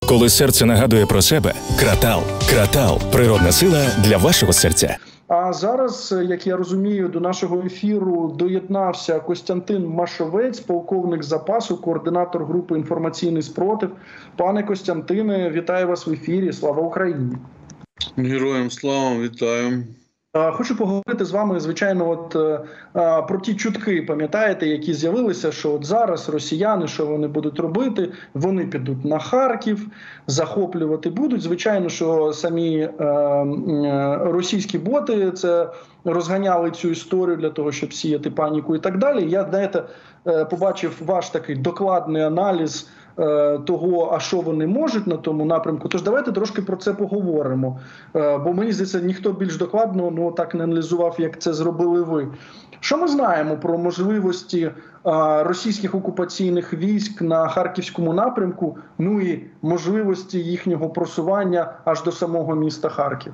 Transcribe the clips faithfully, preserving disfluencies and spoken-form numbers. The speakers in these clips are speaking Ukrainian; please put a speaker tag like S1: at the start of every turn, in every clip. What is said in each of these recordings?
S1: Коли серце нагадує про себе, Кратал. Кратал – природна сила для вашого серця.
S2: А зараз, як я розумію, до нашого ефіру доєднався Костянтин Машовець, полковник запасу, координатор групи «Інформаційний спротив». Пане Костянтине, вітаю вас в ефірі. Слава Україні!
S3: Героям слава, вітаю!
S2: Хочу поговорити з вами, звичайно, от про ті чутки, пам'ятаєте, які з'явилися, що от зараз росіяни, що вони будуть робити? Вони підуть на Харків, захоплювати будуть. Звичайно, що самі е, російські боти це розганяли цю історію для того, щоб сіяти паніку і так далі. Я, знаєте, побачив ваш такий докладний аналіз того, а що вони можуть на тому напрямку. Тож давайте трошки про це поговоримо. Бо мені здається, ніхто більш докладно ну, так не аналізував, як це зробили ви. Що ми знаємо про можливості російських окупаційних військ на Харківському напрямку, ну і можливості їхнього просування аж до самого міста Харків?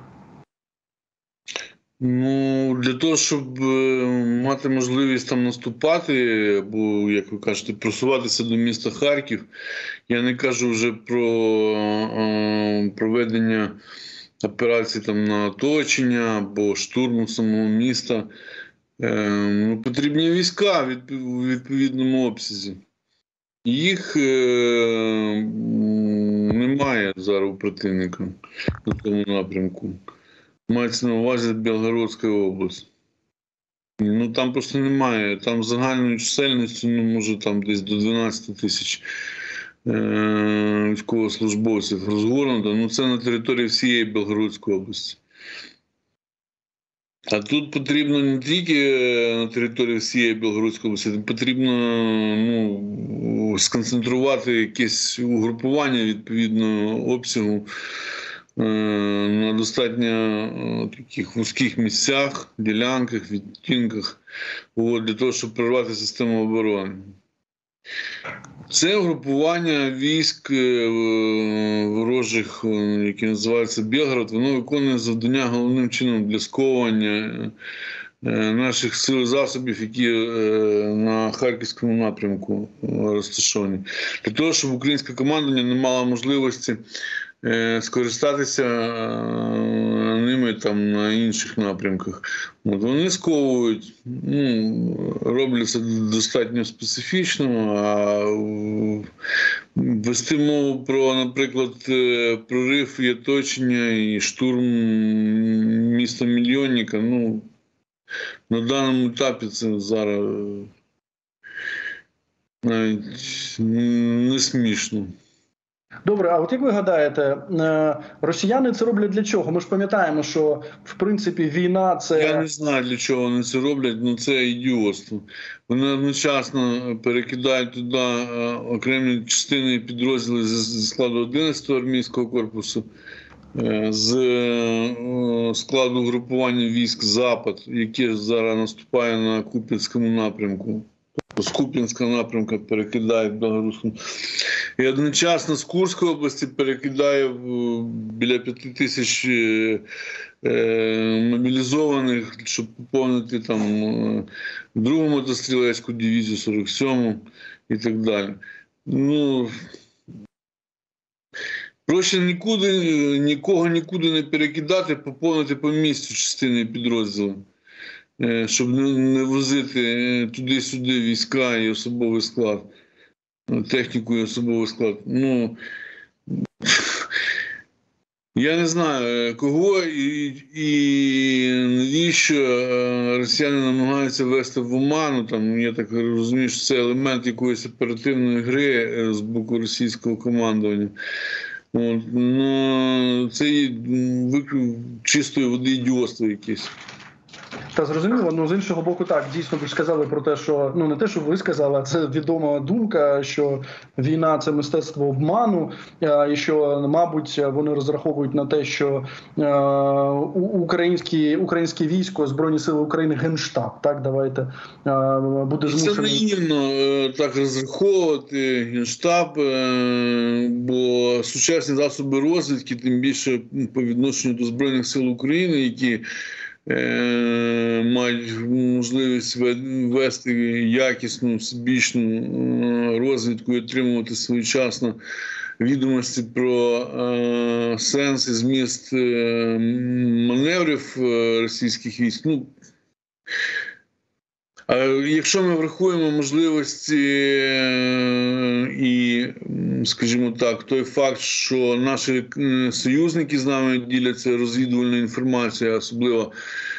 S3: Ну, для того, щоб мати можливість там наступати, або, як ви кажете, просуватися до міста Харків, я не кажу вже про е, проведення операцій там на оточення або штурму самого міста. Е, ну, потрібні війська від, у відповідному обсязі. Їх е, немає зараз у противника на тому напрямку. Мається на увазі Білгородська область. Ну там просто немає. Там загальною чисельністю, ну, може, там десь до дванадцяти тисяч е- військовослужбовців розгорнуто. Ну це на території всієї Білгородської області. А тут потрібно не тільки на території всієї Білгородської області, потрібно ну, сконцентрувати якесь угрупування відповідного обсягу на достатньо таких вузьких місцях, ділянках, відтінках, для того, щоб прорвати систему оборони. Це угрупування військ ворожих, які називаються Білгород, воно виконує завдання головним чином для сковування наших сил і засобів, які на Харківському напрямку розташовані. Для того, щоб українське командування не мало можливості скористатися ними там на інших напрямках. От вони сковують, ну, роблять це достатньо специфічно, а вести мову про, наприклад, прорив і оточення і штурм міста-мільйонника, ну, на даному етапі це зараз навіть не смішно.
S2: Добре, а от як ви гадаєте, росіяни це роблять для чого? Ми ж пам'ятаємо, що, в принципі, війна – це…
S3: Я не знаю, для чого вони це роблять, але це ідіотство. Вони одночасно перекидають туди окремі частини і підрозділи зі складу одинадцятого армійського корпусу, з складу групування військ «Запад», яке зараз наступає на Куп'янському напрямку. З Куп'янського напрямку перекидає в Білгородську. І одночасно з Курської області перекидає біля п'яти тисяч мобілізованих, щоб поповнити там другу мотострілецьку дивізію, сорок сьому і так далі. Ну, проще нікуди, нікого нікуди не перекидати, поповнити по місцю частини підрозділу, щоб не возити туди-сюди війська і особовий склад, техніку і особовий склад. Ну, я не знаю, кого і, і навіщо росіяни намагаються ввести в оману. Там, я так розумію, що це елемент якоїсь оперативної гри з боку російського командування. От, ну, це чистої води ідіотство якесь.
S2: Та зрозуміло, ну з іншого боку, так, дійсно ви ж сказали про те, що, ну не те, що ви сказали, а це відома думка, що війна – це мистецтво обману, і що, мабуть, вони розраховують на те, що е, українські, українське військо, Збройні Сили України, Генштаб, так, давайте, е, буде змушений…
S3: Це наївно так розраховувати Генштаб, е, бо сучасні засоби розвідки, тим більше по відношенню до Збройних Сил України, які мають можливість вести якісну, всебічну розвідку і отримувати своєчасно відомості про е, сенс і зміст е, маневрів е, російських військ. Ну, якщо ми врахуємо можливості і, скажімо так, той факт, що наші союзники з нами діляться розвідувальною інформацією, особливо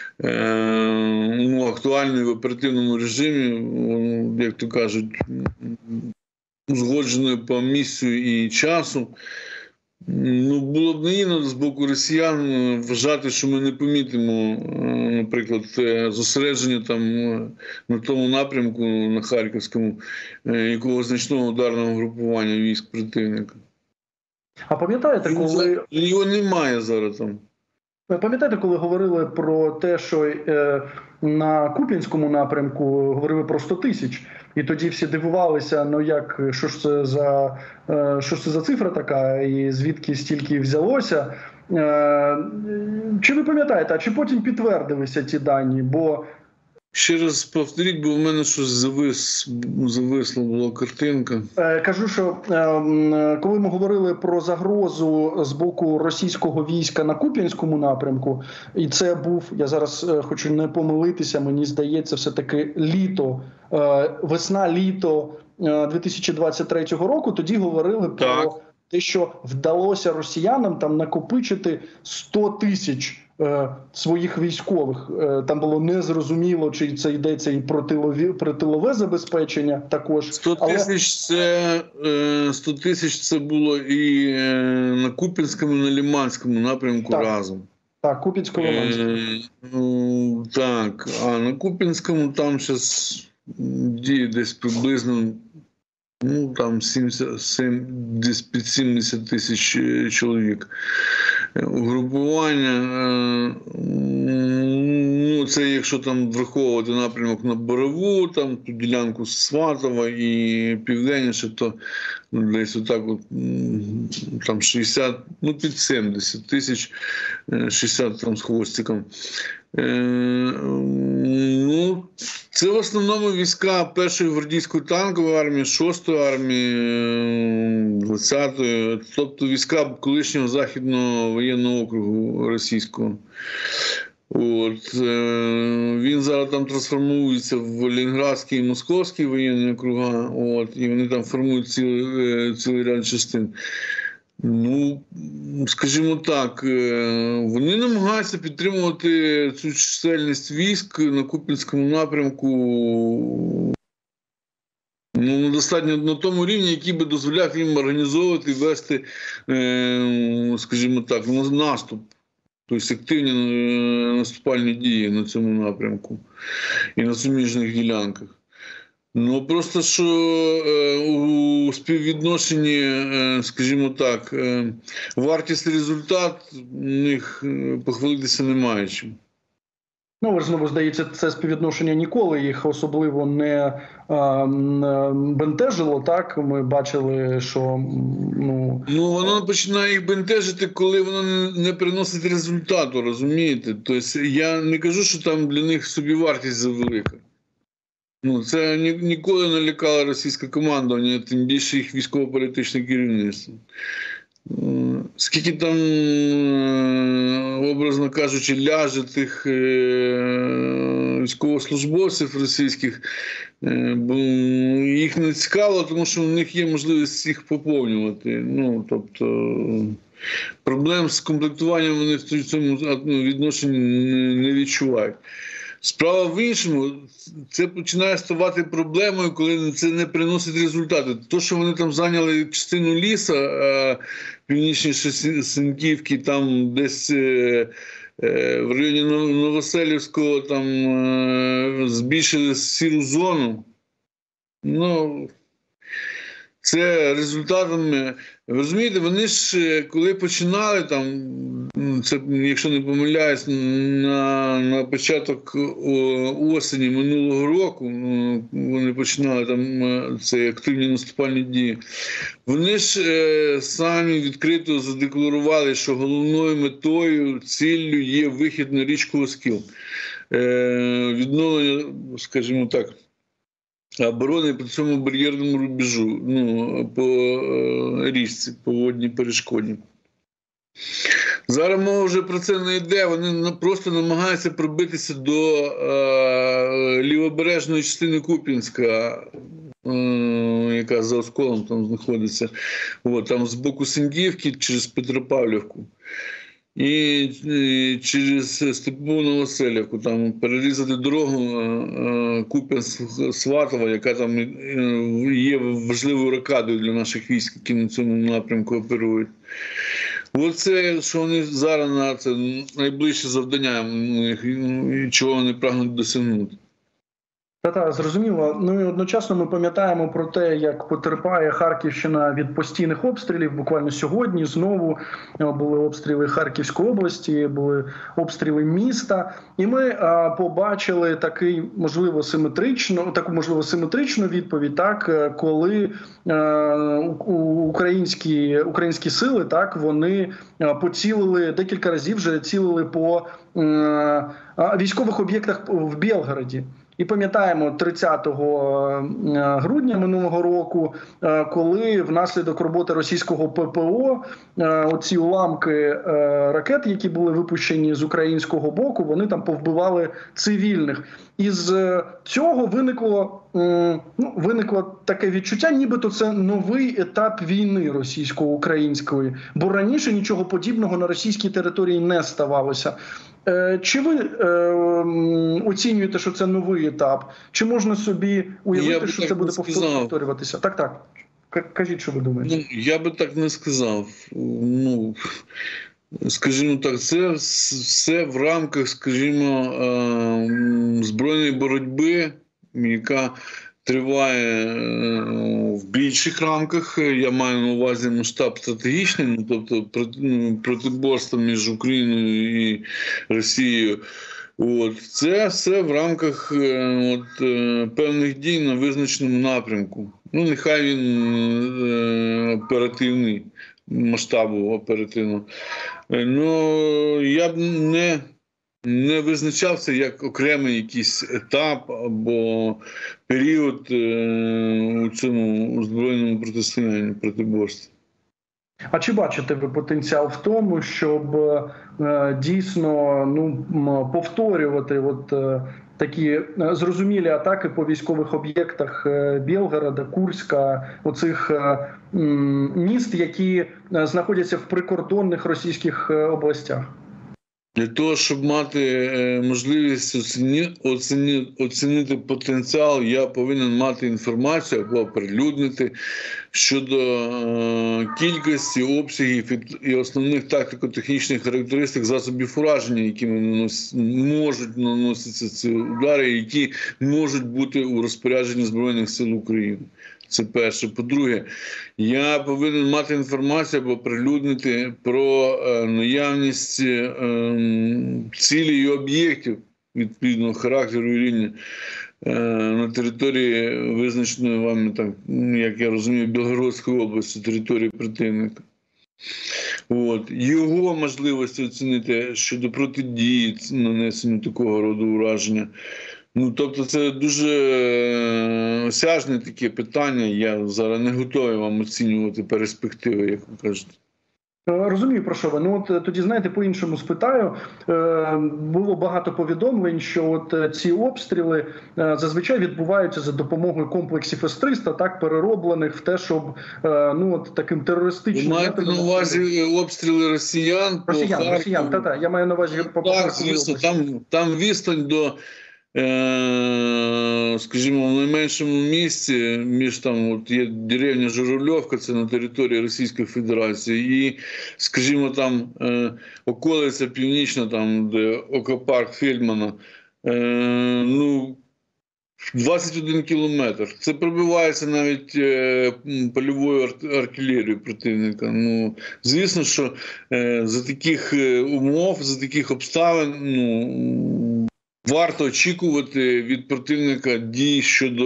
S3: ну, актуальною в оперативному режимі, як то кажуть, узгодженою по місцю і часу, ну, було б наївно з боку росіян вважати, що ми не помітимо, наприклад, зосередження там на тому напрямку, на Харківському, якогось значного ударного групування військ противника.
S2: А пам'ятаєте, коли...
S3: Його немає зараз там.
S2: Пам'ятаєте, коли говорили про те, що е, на Куп'янському напрямку говорили про сто тисяч, і тоді всі дивувалися, ну як, що ж це за, е, що ж це за цифра така, і звідки стільки взялося. Е, чи ви пам'ятаєте, а чи потім підтвердилися ті дані? Бо
S3: ще раз повторіть, бо в мене щось завис, зависла була картинка.
S2: Кажу, що коли ми говорили про загрозу з боку російського війська на Куп'янському напрямку, і це був, я зараз хочу не помилитися, мені здається, все-таки літо, весна-літо дві тисячі двадцять третього року, тоді говорили про
S3: так.
S2: те, що вдалося росіянам там накопичити сто тисяч своїх військових. Там було незрозуміло, чи це йдеться і про тилові, про тилове забезпечення також.
S3: сто тисяч це, сто тисяч це було і на Куп'янському, і на Лиманському напрямку так. разом.
S2: Так, Куп'янсько-Лиманському.
S3: Е, так, а на Куп'янському там зараз діє десь приблизно ну, там сімдесят, сім, десь під сімдесят тисяч чоловік. Угрупування, ну, це якщо там враховувати напрямок на Борову, там ту ділянку Сватова і південніше, то десь отак от, там шістдесят, ну під сімдесят тисяч, шістдесят там з хвостиком. Ну, це в основному війська першої гвардійської танкової армії, шостої армії, двадцятої, тобто війська колишнього Західного воєнного округу російського. От, він зараз там трансформується в Ленінградський і Московський воєнні округа, от, і вони там формують цілий, цілий ряд частин. Ну, скажімо так, вони намагаються підтримувати цю чисельність військ на Куп'янському напрямку ну, на достатньо на тому рівні, який би дозволяв їм організовувати і вести, скажімо так, наступ. Тобто активні наступальні дії на цьому напрямку і на суміжних ділянках. Ну, просто, що е, у співвідношенні, е, скажімо так, е, вартість-результат у них похвалитися немає чим.
S2: Ну, ви ж знову, здається, це співвідношення ніколи їх особливо не е, бентежило, так? Ми бачили, що... Ну,
S3: ну воно починає їх бентежити, коли воно не приносить результату, розумієте? Тобто, я не кажу, що там для них собівартість завелика. Ну, це ні, ніколи не лякала російська командування, тим більше їх військово-політичне керівництво. Скільки там, образно кажучи, ляже тих військовослужбовців російських, бо їх не цікаво, тому що у них є можливість їх поповнювати. Ну, тобто, проблем з комплектуванням вони в цьому відношенні не відчувають. Справа в іншому, це починає ставати проблемою, коли це не приносить результати. То, що вони там зайняли частину ліса, а північніше Синьківки, там десь в районі Новоселівського, там збільшили сіру зону. Ну, це результатами, розумієте, вони ж, коли починали там, це, якщо не помиляюсь, на, на початок осені минулого року, вони починали там це активні наступальні дії, вони ж е, самі відкрито задекларували, що головною метою, ціллю є вихід на річку Оскіл. Е, відновлення, скажімо так, оборони по цьому бар'єрному рубежу, ну, по е, річці, по водній перешкоді. Зараз мова вже про це не йде, вони просто намагаються пробитися до е, лівобережної частини Куп'янська, е, яка за Осколом там знаходиться, от, там з боку Сендівки через Петропавлівку. І, і через Степову Новоселівку, там перерізати дорогу Куп'янськ-Сватова, яка там є важливою рокадою для наших військ, які на цьому напрямку оперують. Оце, що вони зараз на це найближче завдання, чого вони прагнуть досягнути.
S2: Та-та, зрозуміло. Ну і одночасно ми пам'ятаємо про те, як потерпає Харківщина від постійних обстрілів. Буквально сьогодні знову були обстріли Харківської області, були обстріли міста. І ми а, побачили такий, можливо, симетрично, таку, можливо, симетричну відповідь, так, коли а, українські, українські сили, так, вони поцілили, декілька разів вже цілили по а, військових об'єктах в Білгороді. І пам'ятаємо тридцятого грудня минулого року, коли внаслідок роботи російського ППО оці уламки ракет, які були випущені з українського боку, вони там повбивали цивільних. І з цього виникло, ну, виникло таке відчуття, нібито це новий етап війни російсько-української, бо раніше нічого подібного на російській території не ставалося. Чи ви е, оцінюєте, що це новий етап? Чи можна собі уявити, що це буде повторюватися? Так, так. Кажіть, що ви думаєте.
S3: Ну, я би так не сказав. Ну, скажімо так, це все в рамках, скажімо, збройної боротьби, яка триває в більших рамках. Я маю на увазі масштаб стратегічний, ну, тобто протиборство між Україною і Росією. От. Це все в рамках от, певних дій на визначеному напрямку. Ну, нехай він оперативний, масштабу оперативно. Ну, я б не... не визначав це як окремий якийсь етап або період у цьому збройному протистоянні, протиборстві.
S2: А чи бачите ви потенціал в тому, щоб е, дійсно ну, повторювати от, е, такі зрозумілі атаки по військових об'єктах е, Білгорода, Курська, оцих е, міст, які знаходяться в прикордонних російських областях?
S3: Для того, щоб мати можливість оціні, оціні, оцінити потенціал, я повинен мати інформацію або оприлюднити щодо е, кількості, обсягів і, і основних тактико-технічних характеристик засобів ураження, якими нанос, можуть наноситися ці удари, які можуть бути у розпорядженні Збройних сил України. Це перше. По-друге, я повинен мати інформацію або прилюднити про е, наявність е, цілей і об'єктів відповідного характеру і рівня е, на території визначеної вами, так, як я розумію, Білгородської області, території противника. От. Його можливості оцінити щодо протидії нанесенню такого роду ураження. Ну, тобто це дуже осяжне таке питання, я зараз не готовий вам оцінювати перспективи, як ви кажете.
S2: Розумію, про що ви. Ну, от тоді, знаєте, по-іншому спитаю. Е, було багато повідомлень, що от ці обстріли е, зазвичай відбуваються за допомогою комплексів С триста, так, перероблених в те, щоб е, ну, от таким терористичним...
S3: Ви маєте на увазі обстріли росіян?
S2: Росіян, по росіян, так-так. Я маю на увазі по
S3: Так, звісно, там, там відстань до... скажімо, в найменшому місці, між там от є деревня Журавльовка, це на території Російської Федерації, і, скажімо, там околиця північна, там, де окопарк Фельдмана, ну, двадцять один кілометр. Це пробивається навіть польовою артилерією противника. Ну, звісно, що за таких умов, за таких обставин, ну, варто очікувати від противника дій щодо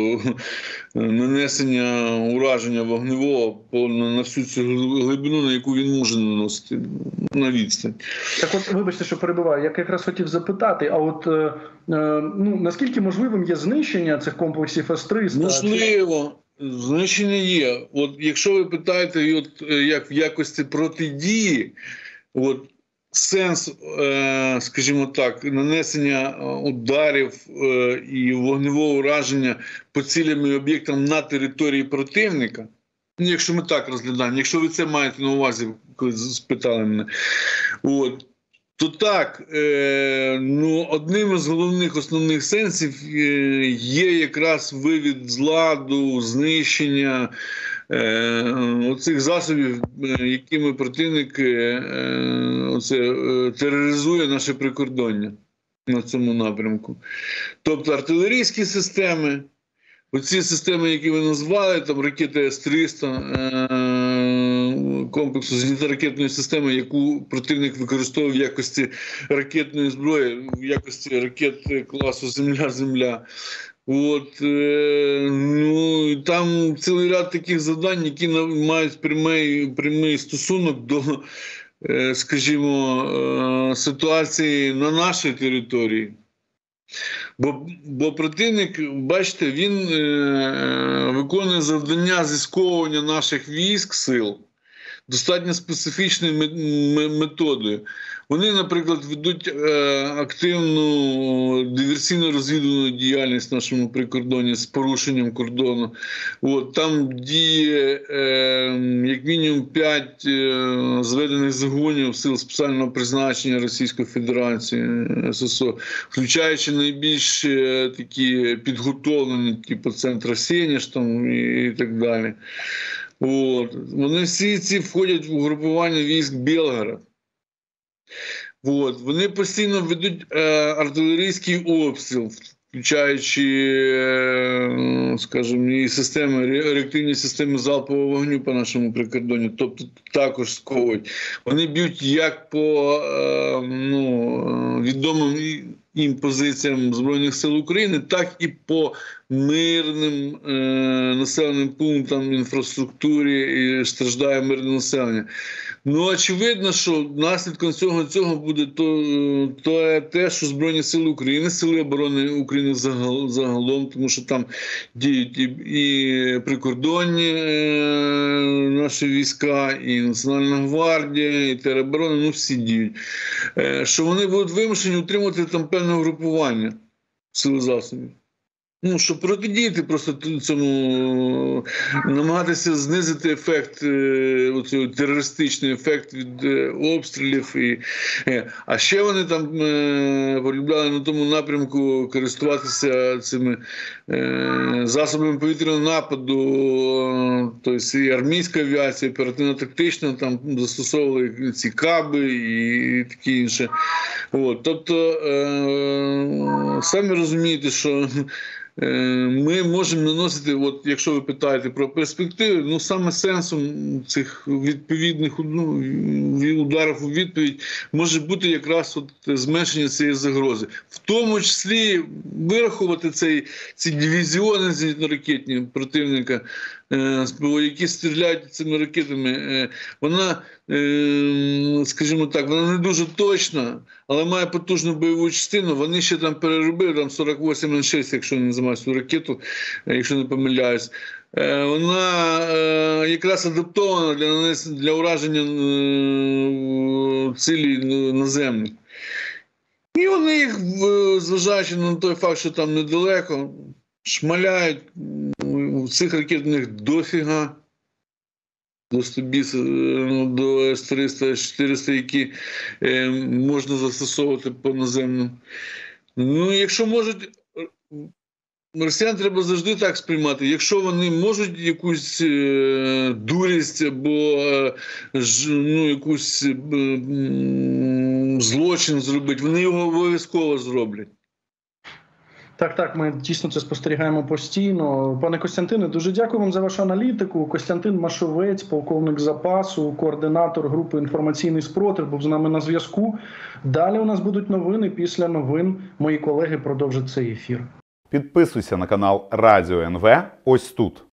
S3: нанесення ураження вогневого по, на всю цю глибину, на яку він може наносити, на відстань.
S2: Так от, вибачте, що перебиваю, я якраз хотів запитати, а от е, ну, наскільки можливим є знищення цих комплексів С триста?
S3: Можливо. Знищення є. От якщо ви питаєте, от, як в якості протидії, от, сенс, е, скажімо так, нанесення ударів е, і вогневого ураження по цілям і об'єктам на території противника, ну, якщо ми так розглядаємо, якщо ви це маєте на увазі, коли спитали мене, от, то так, е, ну, одним із головних основних сенсів е, є якраз вивід з ладу, знищення е, оцих засобів, е, якими противник е, оце, е, тероризує наше прикордоння на цьому напрямку. Тобто артилерійські системи, оці системи, які ви назвали, там ракети С триста, е, комплексу зенітно-ракетної системи, яку противник використовує в якості ракетної зброї, в якості ракет класу Земля-Земля. От, е, ну, там цілий ряд таких завдань, які мають прямий, прямий стосунок до, е, скажімо, е, ситуації на нашій території. Бо, бо противник, бачите, він е, виконує завдання зі сковування наших військ, сил достатньо специфічною методою. Вони, наприклад, ведуть е, активну диверсійно-розвідувальну діяльність в нашому прикордоні з порушенням кордону. От, там діє е, як мінімум п'ять е, зведених загонів сил спеціального призначення Російської Федерації, С С О, включаючи найбільш е, такі підготовлені, типу центра Сєніж там, і, і так далі. От. Вони всі ці входять в угрупування військ Белгород. От. Вони постійно ведуть е, артилерійський обстріл, включаючи, е, скажімо, і системи, реактивні системи залпового вогню по нашому прикордоні, тобто також сковують. Вони б'ють як по е, ну, відомим їм позиціям Збройних сил України, так і по мирним е, населеним пунктам, інфраструктурі, і страждає мирне населення. Ну, очевидно, що наслідком цього, цього буде то, то те, що Збройні сили України, Сили оборони України загал, загалом, тому що там діють і, і прикордонні е, наші війська, і Національна гвардія, і тероборона, ну всі діють. Е, що вони будуть вимушені утримувати там певне групування сили засобів. Ну, щоб протидіяти просто цьому, намагатися знизити ефект, оцей терористичний ефект від обстрілів. І, а ще вони там полюбляли на тому напрямку користуватися цими засобами повітряного нападу, тобто і армійська авіація, оперативно-тактична, там застосовували ці каби і таке інше. От, тобто, самі розумієте, що ми можемо наносити, от якщо ви питаєте про перспективи, ну саме сенсом цих відповідних ну, ударів у відповідь може бути якраз от зменшення цієї загрози. В тому числі вирахувати цей, ці дивізіони зенітно-ракетні противника, які стріляють цими ракетами, вона, скажімо так, вона не дуже точна, але має потужну бойову частину. Вони ще там переробили, там сорок вісім Н шість, якщо не називаю цю ракету, якщо не помиляюсь. Вона якраз адаптована для, для ураження цілей наземних. І вони їх, зважаючи на той факт, що там недалеко, шмаляють. Цих ракет у них дофіга, до сто біс, до С триста, С чотириста, які е, можна застосовувати по наземному. Ну, якщо можуть, росіян треба завжди так сприймати. Якщо вони можуть якусь е, дурість або е, ж, ну, якусь е, злочин зробити, вони його обов'язково зроблять.
S2: Так, так, ми дійсно це спостерігаємо постійно. Пане Костянтине, дуже дякую вам за вашу аналітику. Костянтин Машовець, полковник запасу, координатор групи «Інформаційний спротив», був з нами на зв'язку. Далі у нас будуть новини. Після новин мої колеги продовжать цей ефір.
S4: Підписуйся на канал Радіо ен ве ось тут.